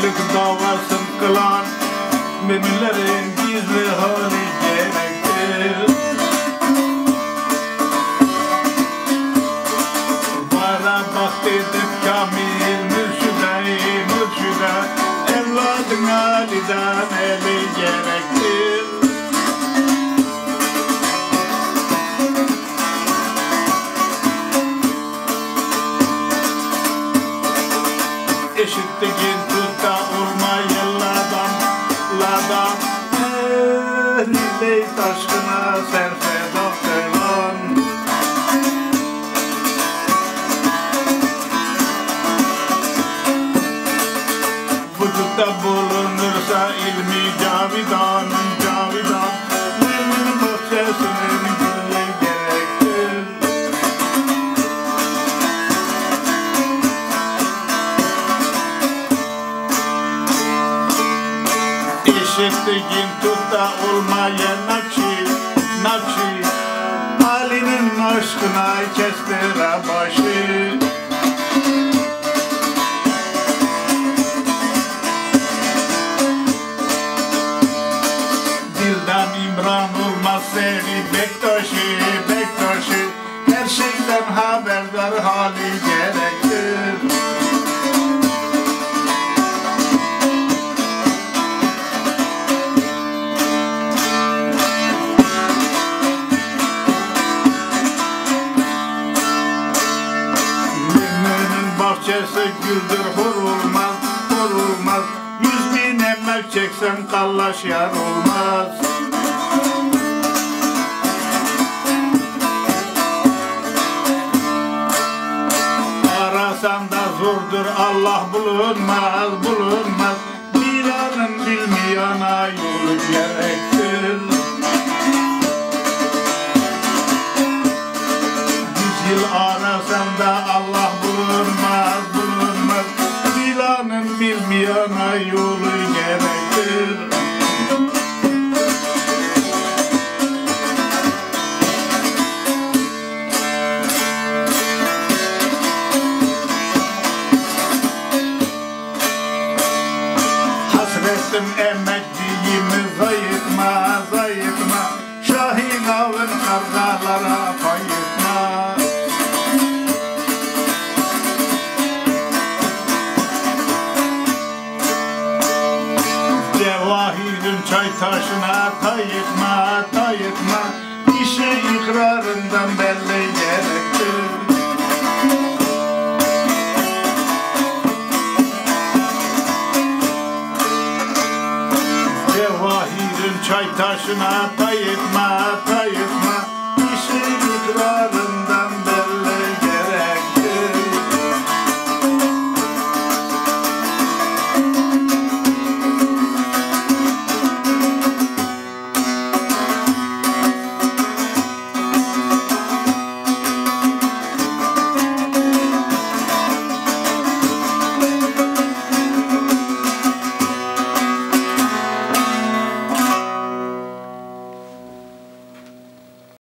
birlik davasın kılan müminlerin gizli hali gerektir. Vara bak dedik kamil mürşüde evladın Ali'den eli gerektir. Eşitliğin tutta olmayın ladan Ehliley taşkına serfeda kılan vücutta bulunursa ilmi cavidan Mümin bahçesinin gülü gerektir. Eşitliğin tutta olmayan nakşi Ali'nin aşkına kestire başı. Dilden imran olmaz seni Bektaşi her şeyden haberdar hali gerektir. Bahçesi güldür hor olmaz 100.000 emek çeksen kallaş yar olmaz. Arasan da zordur Allah bulunmaz Bilanın bilmeyana yolu gerektir. 100 yıl arasan da Allah bulunmaz Bilanın bilmeyana yolu gerektir. Hasretim emekliğimi zayıfma Şahin avın kargalara payıtma. Cevahirin çay taşına tayıtma İşe ikrarından belli gerektir. Cevahirin çay taşına tayıtma